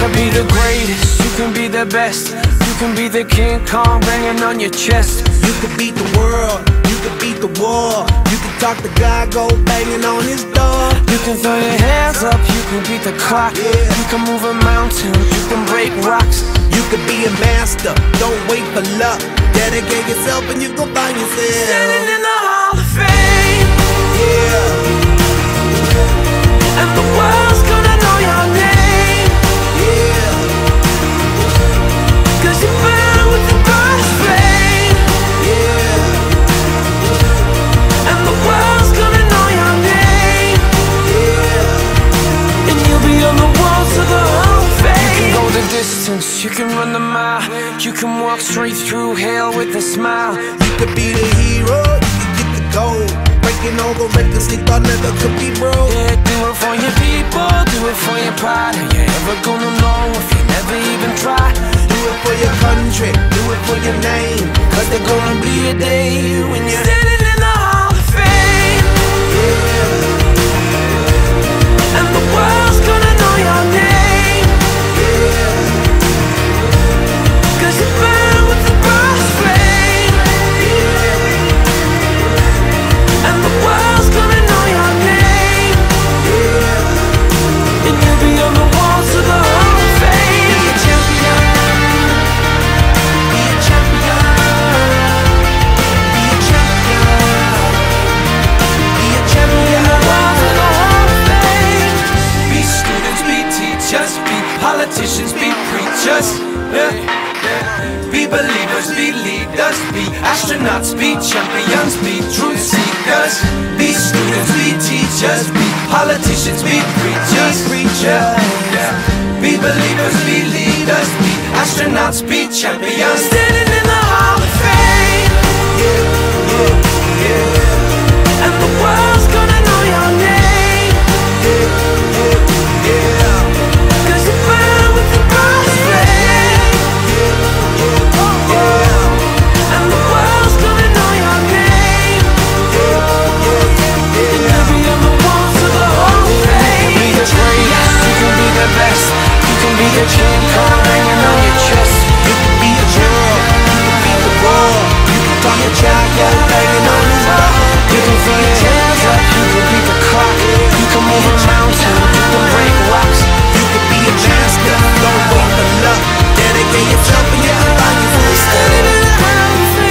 wanna be the greatest, you can be the best. You can be the King Kong banging on your chest. You could beat the world, you could beat the war. You can talk to God, go banging on his door. You can throw your hands up, you can beat the clock. You can move a mountain, you can break rocks. You could be a master, don't wait for luck. Dedicate yourself and you gon' find yourself standing in the Hall of Fame. Yeah. And the world's gonna know your name. Yeah. 'Cause you burn with the brightest flame. Yeah. And the world's gonna know your name. Yeah. And you'll be on the walls of the Hall of Fame. You can go the distance, you can run the mile. You can walk straight through hell with a smile. You could be the hero, you can get the gold. Breaking all the records they thought never could be broke. Yeah, do it for your people, do it for your pride. Are you ever gonna know if you never even try? Do it for your country, do it for your name. 'Cause there's gonna be a day when you're standing in the Hall of Fame. Yeah. And the world's gonna know your name. Yeah. 'Cause you burn with the brightest flame. Yeah. And the world's gonna know your name. Yeah. And you'll be on the walls of the Hall of Fame. Be a champion. Be a champion. Be a champion. Be a champion. On the walls of the Hall of Fame. Be students, be teachers, be politicians, be preachers. Yeah. Be believers, be leaders, be astronauts, be champions, be truth seekers. Be students, be teachers, be politicians, be preachers. Yeah. Be believers, be leaders, be astronauts, be champions. Standing in the Hall of Fame. Yeah, yeah, yeah. And the world's gonna know your name. Yeah, yeah, yeah. 'Cause you burn with the brightest flame. And the world's gonna know your name. And you'll be on the walls of the Hall of Fame. You can be the greatest, you can be the best. You can be the King Kong hanging on your chest. You can be the world, you can be the world. You can talk your child, go banging on his door. You can throw your hands up, you can beat the clock. You can move a mountain, you can break rocks. You can be a master, don't wait for luck. Dedicate yourself and you can find yourself Standing in the Hall of Fame.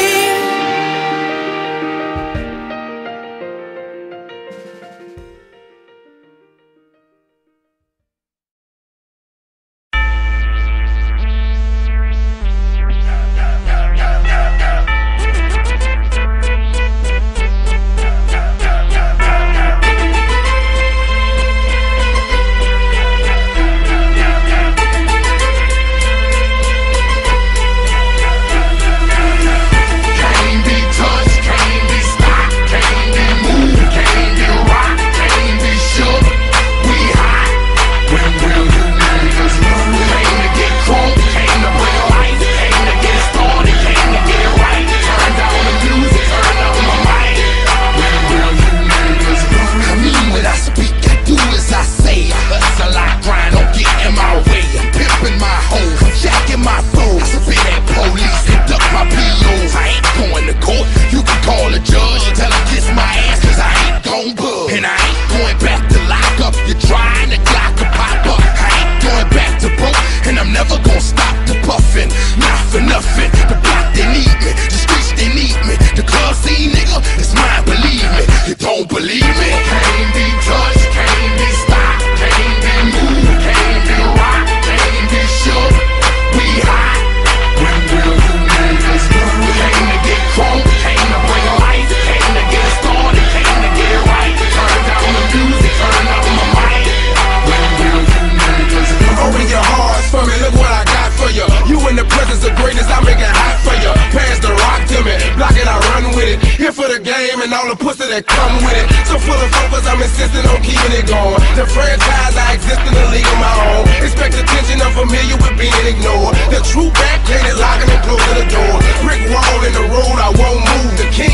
and all the pussy that come with it. So full of focus, I'm insisting on keeping it going. The franchise, I exist in a league of my own. Expect attention, I'm familiar with being ignored. The true back painted, locking and closing the door. Brick wall in the road, I won't move. The king